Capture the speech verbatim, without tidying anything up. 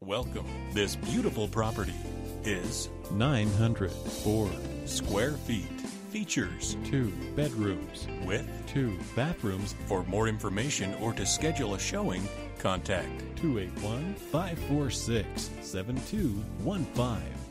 Welcome. This beautiful property is nine hundred four square feet. Features two bedrooms with two bathrooms. For more information or to schedule a showing, contact two eight one, five four six, seven two one five.